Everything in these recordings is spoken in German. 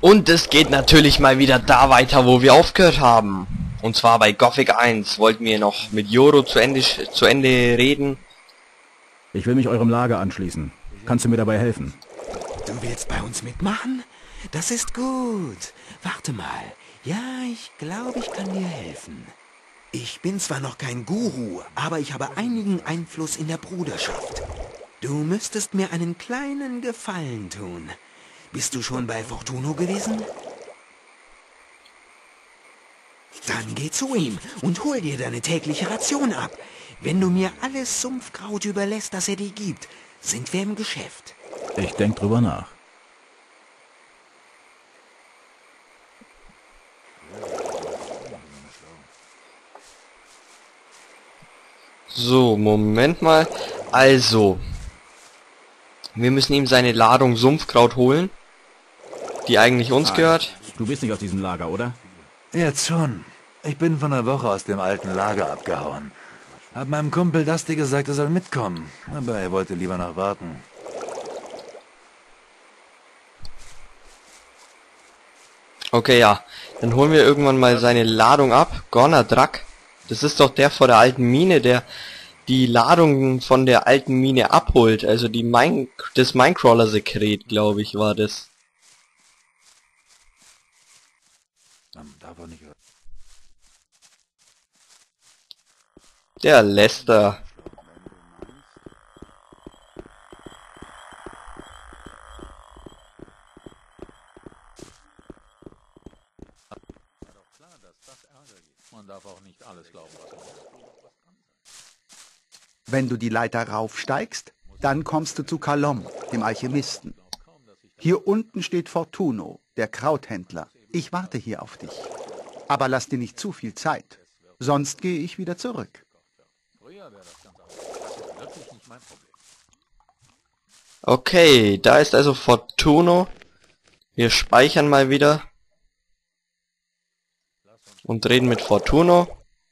Und es geht natürlich mal wieder da weiter, wo wir aufgehört haben. Und zwar bei Gothic 1 wollten wir noch mit Joro zu Ende reden. Ich will mich eurem Lager anschließen. Kannst du mir dabei helfen? Du willst bei uns mitmachen? Das ist gut. Warte mal. Ja, ich glaube, ich kann dir helfen. Ich bin zwar noch kein Guru, aber ich habe einigen Einfluss in der Bruderschaft. Du müsstest mir einen kleinen Gefallen tun. Bist du schon bei Fortuno gewesen? Dann geh zu ihm und hol dir deine tägliche Ration ab. Wenn du mir alles Sumpfkraut überlässt, das er dir gibt, sind wir im Geschäft. Ich denk drüber nach. So, Moment mal. Also, wir müssen ihm seine Ladung Sumpfkraut holen, die eigentlich uns gehört. Du bist nicht aus diesem Lager, oder? Jetzt schon. Ich bin von einer Woche aus dem alten Lager abgehauen. Hab meinem Kumpel Dusty gesagt, er soll mitkommen, aber er wollte lieber noch warten. Okay, ja. Dann holen wir irgendwann mal seine Ladung ab. Gornadrak. Das ist doch der vor der alten Mine, der die Ladung von der alten Mine abholt. Also die das Minecrawler-Sekret, glaube ich, war das. Der Lester. Wenn du die Leiter raufsteigst, dann kommst du zu Kalom, dem Alchemisten. Hier unten steht Fortuno, der Krauthändler. Ich warte hier auf dich. Aber lass dir nicht zu viel Zeit, sonst gehe ich wieder zurück. Okay, da ist also Fortuno. Wir speichern mal wieder. Und reden mit Fortuno.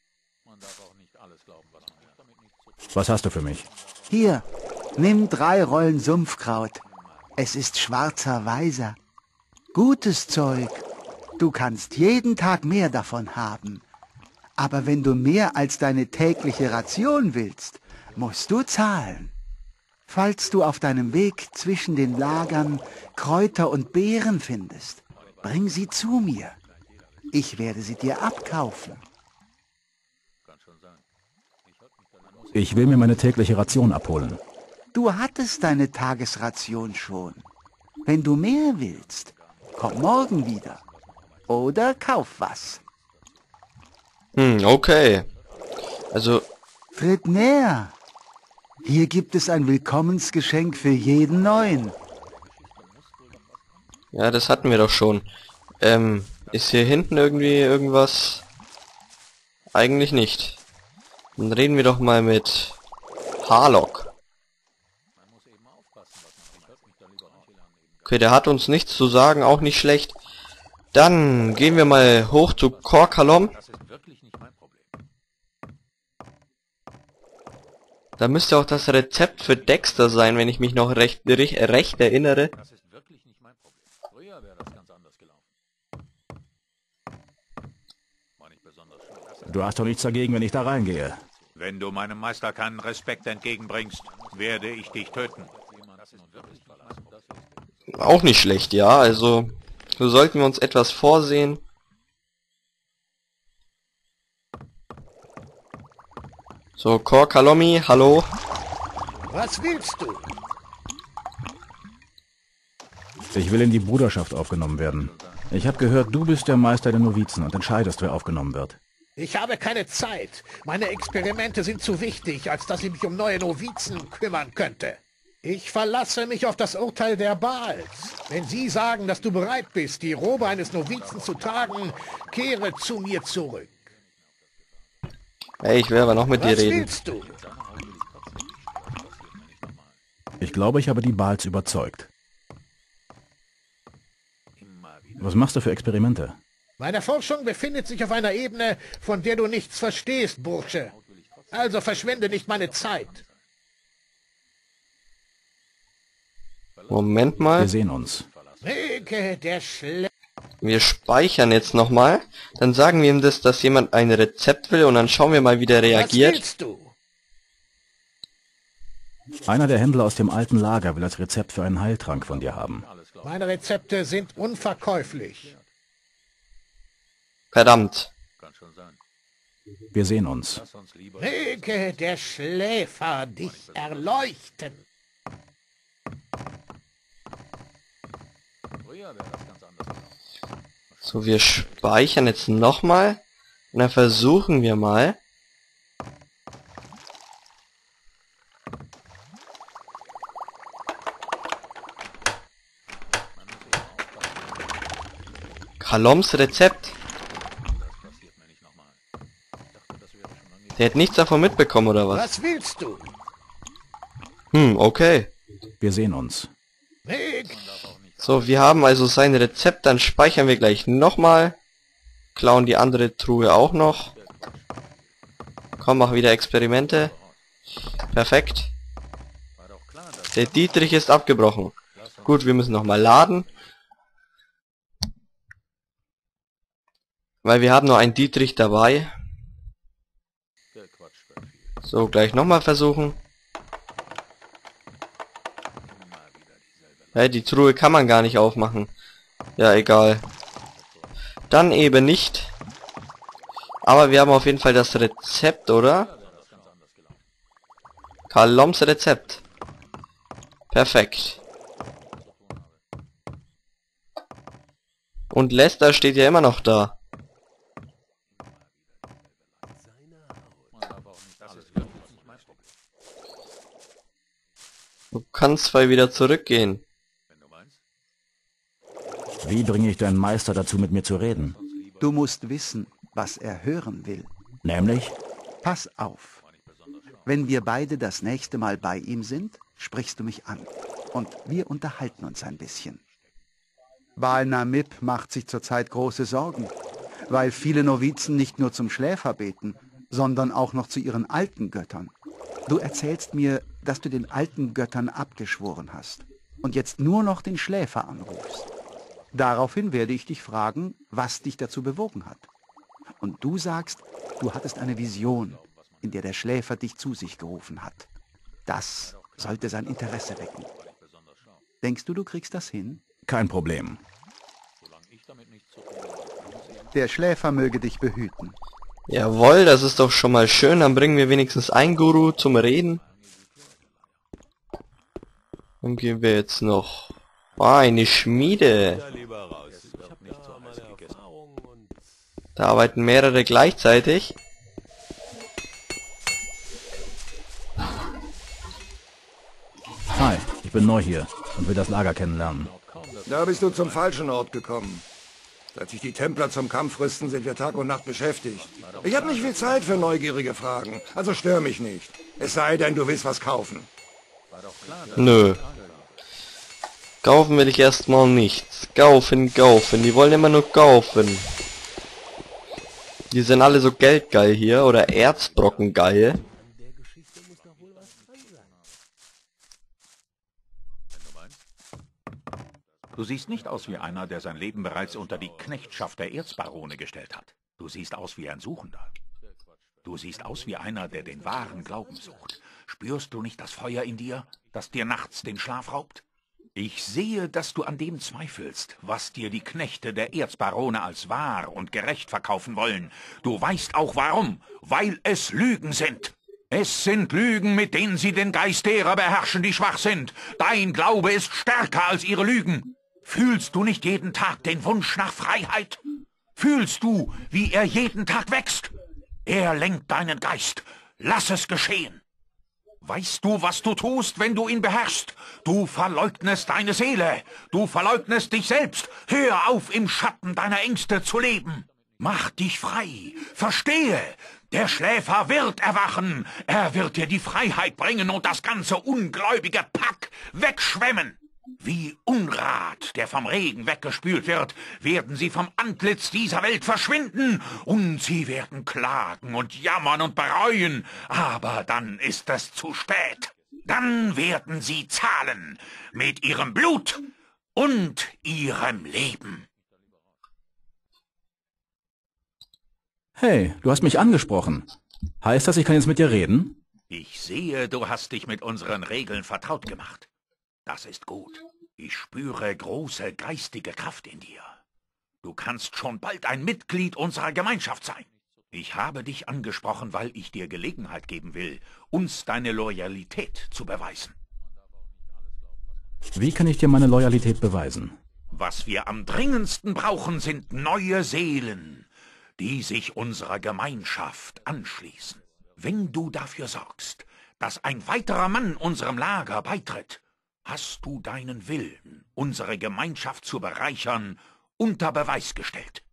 Was hast du für mich? Hier, nimm 3 Rollen Sumpfkraut. Es ist schwarzer Weiser. Gutes Zeug. Du kannst jeden Tag mehr davon haben. Aber wenn du mehr als deine tägliche Ration willst, musst du zahlen. Falls du auf deinem Weg zwischen den Lagern Kräuter und Beeren findest, bring sie zu mir. Ich werde sie dir abkaufen. Ich will mir meine tägliche Ration abholen. Du hattest deine Tagesration schon. Wenn du mehr willst, komm morgen wieder. Oder kauf was. Okay. Also... Tritt näher. Hier gibt es ein Willkommensgeschenk für jeden Neuen. Ja, das hatten wir doch schon. Ist hier hinten irgendwie irgendwas? Eigentlich nicht. Dann reden wir doch mal mit Harlock. Okay, der hat uns nichts zu sagen, auch nicht schlecht. Dann gehen wir mal hoch zu Kor Kalom. Da müsste auch das Rezept für Dexter sein, wenn ich mich noch recht erinnere. Du hast doch nichts dagegen, wenn ich da reingehe. Wenn du meinem Meister keinen Respekt entgegenbringst, werde ich dich töten. Auch nicht schlecht, ja. Also, so sollten wir uns etwas vorsehen. So, Kor Kalomi, hallo. Was willst du? Ich will in die Bruderschaft aufgenommen werden. Ich habe gehört, du bist der Meister der Novizen und entscheidest, wer aufgenommen wird. Ich habe keine Zeit. Meine Experimente sind zu wichtig, als dass ich mich um neue Novizen kümmern könnte. Ich verlasse mich auf das Urteil der Baals. Wenn sie sagen, dass du bereit bist, die Robe eines Novizen zu tragen, kehre zu mir zurück. Hey, ich will aber noch mit dir reden. Was willst du? Ich glaube, ich habe die Baals überzeugt. Was machst du für Experimente? Meine Forschung befindet sich auf einer Ebene, von der du nichts verstehst, Bursche. Also verschwende nicht meine Zeit. Moment mal. Wir sehen uns. Möge der Wir speichern jetzt nochmal. Dann sagen wir ihm das, dass jemand ein Rezept will und dann schauen wir mal, wie der Was reagiert. willst du? Einer der Händler aus dem alten Lager will das Rezept für einen Heiltrank von dir haben. Meine Rezepte sind unverkäuflich. Verdammt. Wir sehen uns. Möge der Schläfer dich erleuchten. So, wir speichern jetzt nochmal. Und dann versuchen wir mal. Kaloms Rezept. Der hat nichts davon mitbekommen, oder was? Was willst du? Okay. Wir sehen uns. Möge So, wir haben also sein Rezept, dann speichern wir gleich nochmal. Klauen die andere Truhe auch noch. Komm, mach wieder Experimente. Perfekt. Der Dietrich ist abgebrochen. Gut, wir müssen nochmal laden. Weil wir haben nur einen Dietrich dabei. So, gleich nochmal versuchen. Ja, die Truhe kann man gar nicht aufmachen. Ja, egal. Dann eben nicht. Aber wir haben auf jeden Fall das Rezept, oder? Kaloms Rezept. Perfekt. Und Lester steht ja immer noch da. Du kannst zwar wieder zurückgehen. Wie bringe ich deinen Meister dazu, mit mir zu reden? Du musst wissen, was er hören will. Nämlich? Pass auf. Wenn wir beide das nächste Mal bei ihm sind, sprichst du mich an. Und wir unterhalten uns ein bisschen. Baal Namib macht sich zurzeit große Sorgen, weil viele Novizen nicht nur zum Schläfer beten, sondern auch noch zu ihren alten Göttern. Du erzählst mir, dass du den alten Göttern abgeschworen hast und jetzt nur noch den Schläfer anrufst. Daraufhin werde ich dich fragen, was dich dazu bewogen hat. Und du sagst, du hattest eine Vision, in der der Schläfer dich zu sich gerufen hat. Das sollte sein Interesse wecken. Denkst du, du kriegst das hin? Kein Problem. Der Schläfer möge dich behüten. Jawohl, das ist doch schon mal schön. Dann bringen wir wenigstens einen Guru zum Reden. Dann gehen wir jetzt noch... eine Schmiede. Da arbeiten mehrere gleichzeitig. Hi, ich bin neu hier und will das Lager kennenlernen. Da bist du zum falschen Ort gekommen. Seit sich die Templer zum Kampf rüsten, sind wir Tag und Nacht beschäftigt. Ich habe nicht viel Zeit für neugierige Fragen, also stör mich nicht. Es sei denn, du willst was kaufen. Nö. Kaufen will ich erstmal nichts. Kaufen. Die wollen immer nur kaufen. Die sind alle so geldgeil hier oder Erzbrockengeil. Du siehst nicht aus wie einer, der sein Leben bereits unter die Knechtschaft der Erzbarone gestellt hat. Du siehst aus wie ein Suchender. Du siehst aus wie einer, der den wahren Glauben sucht. Spürst du nicht das Feuer in dir, das dir nachts den Schlaf raubt? Ich sehe, dass du an dem zweifelst, was dir die Knechte der Erzbarone als wahr und gerecht verkaufen wollen. Du weißt auch warum, weil es Lügen sind. Es sind Lügen, mit denen sie den Geist derer beherrschen, die schwach sind. Dein Glaube ist stärker als ihre Lügen. Fühlst du nicht jeden Tag den Wunsch nach Freiheit? Fühlst du, wie er jeden Tag wächst? Er lenkt deinen Geist. Lass es geschehen. Weißt du, was du tust, wenn du ihn beherrschst? Du verleugnest deine Seele. Du verleugnest dich selbst. Hör auf, im Schatten deiner Ängste zu leben. Mach dich frei. Verstehe. Der Schläfer wird erwachen. Er wird dir die Freiheit bringen und das ganze ungläubige Pack wegschwemmen. Wie Unrat, der vom Regen weggespült wird, werden sie vom Antlitz dieser Welt verschwinden, und sie werden klagen und jammern und bereuen, aber dann ist es zu spät. Dann werden sie zahlen mit ihrem Blut und ihrem Leben. Hey, du hast mich angesprochen. Heißt das, ich kann jetzt mit dir reden? Ich sehe, du hast dich mit unseren Regeln vertraut gemacht. Das ist gut. Ich spüre große geistige Kraft in dir. Du kannst schon bald ein Mitglied unserer Gemeinschaft sein. Ich habe dich angesprochen, weil ich dir Gelegenheit geben will, uns deine Loyalität zu beweisen. Wie kann ich dir meine Loyalität beweisen? Was wir am dringendsten brauchen, sind neue Seelen, die sich unserer Gemeinschaft anschließen. Wenn du dafür sorgst, dass ein weiterer Mann unserem Lager beitritt, hast du deinen Willen, unsere Gemeinschaft zu bereichern, unter Beweis gestellt.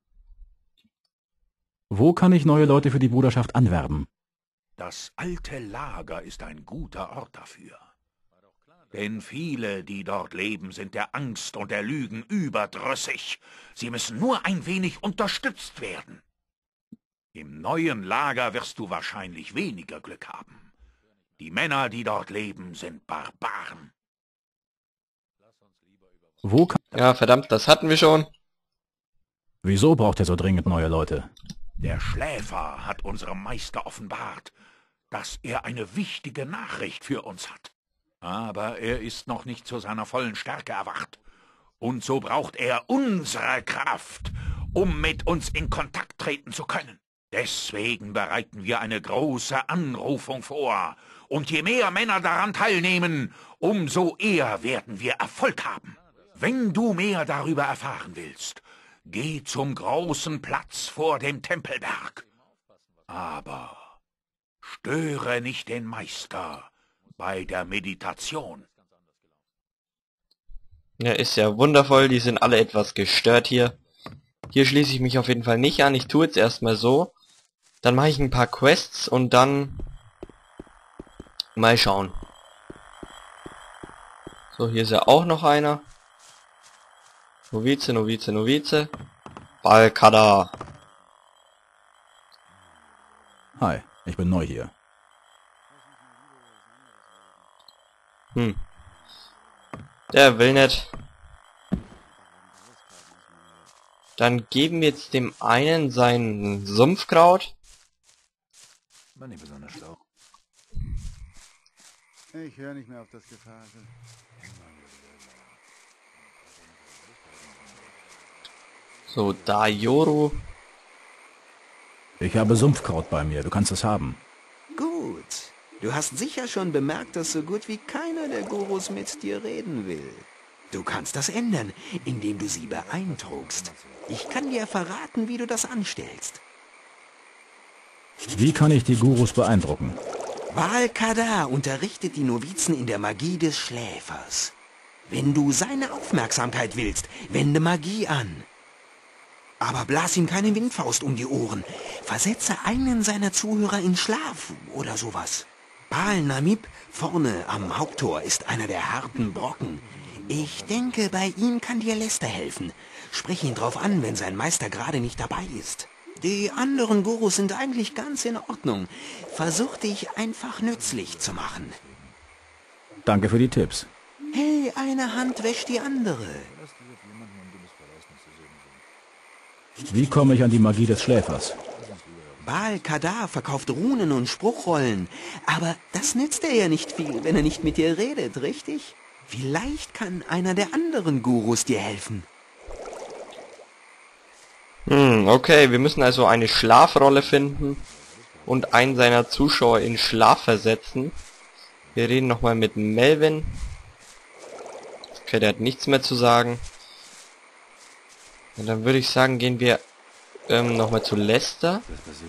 Wo kann ich neue Leute für die Bruderschaft anwerben? Das alte Lager ist ein guter Ort dafür. Denn viele, die dort leben, sind der Angst und der Lügen überdrüssig. Sie müssen nur ein wenig unterstützt werden. Im neuen Lager wirst du wahrscheinlich weniger Glück haben. Die Männer, die dort leben, sind Barbaren. Wo kann... Ja, verdammt, das hatten wir schon. Wieso braucht er so dringend neue Leute? Der Schläfer hat unserem Meister offenbart, dass er eine wichtige Nachricht für uns hat. Aber er ist noch nicht zu seiner vollen Stärke erwacht. Und so braucht er unsere Kraft, um mit uns in Kontakt treten zu können. Deswegen bereiten wir eine große Anrufung vor. Und je mehr Männer daran teilnehmen, umso eher werden wir Erfolg haben. Wenn du mehr darüber erfahren willst, geh zum großen Platz vor dem Tempelberg. Aber störe nicht den Meister bei der Meditation. Ja, ist ja wundervoll, die sind alle etwas gestört hier. Hier schließe ich mich auf jeden Fall nicht an, ich tue jetzt erstmal so. Dann mache ich ein paar Quests und dann mal schauen. So, hier ist ja auch noch einer. Novize, Novize, Novize. Balkada. Hi, ich bin neu hier. Der will nicht. Dann geben wir jetzt dem einen sein Sumpfkraut. War nicht besonders schlau. Ich höre nicht mehr auf das Gefasel. So, Dayoru. Ich habe Sumpfkraut bei mir, du kannst es haben. Gut. Du hast sicher schon bemerkt, dass so gut wie keiner der Gurus mit dir reden will. Du kannst das ändern, indem du sie beeindruckst. Ich kann dir verraten, wie du das anstellst. Wie kann ich die Gurus beeindrucken? Balkada unterrichtet die Novizen in der Magie des Schläfers. Wenn du seine Aufmerksamkeit willst, wende Magie an. Aber blas ihm keine Windfaust um die Ohren. Versetze einen seiner Zuhörer in Schlaf oder sowas. Baal Namib vorne am Haupttor ist einer der harten Brocken. Ich denke, bei ihm kann dir Lester helfen. Sprich ihn drauf an, wenn sein Meister gerade nicht dabei ist. Die anderen Gurus sind eigentlich ganz in Ordnung. Versuch dich einfach nützlich zu machen. Danke für die Tipps. Hey, eine Hand wäscht die andere. Wie komme ich an die Magie des Schläfers? Balkada verkauft Runen und Spruchrollen. Aber das nützt dir ja nicht viel, wenn er nicht mit dir redet, richtig? Vielleicht kann einer der anderen Gurus dir helfen. Okay, wir müssen also eine Schlafrolle finden und einen seiner Zuschauer in Schlaf versetzen. Wir reden nochmal mit Melvin. Okay, der hat nichts mehr zu sagen. Und dann würde ich sagen, gehen wir nochmal zu Lester.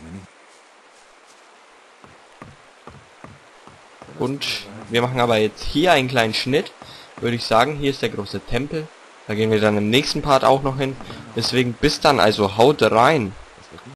Und wir machen aber jetzt hier einen kleinen Schnitt. Würde ich sagen, hier ist der große Tempel. Da gehen wir dann im nächsten Part auch noch hin. Deswegen bis dann, also haut rein.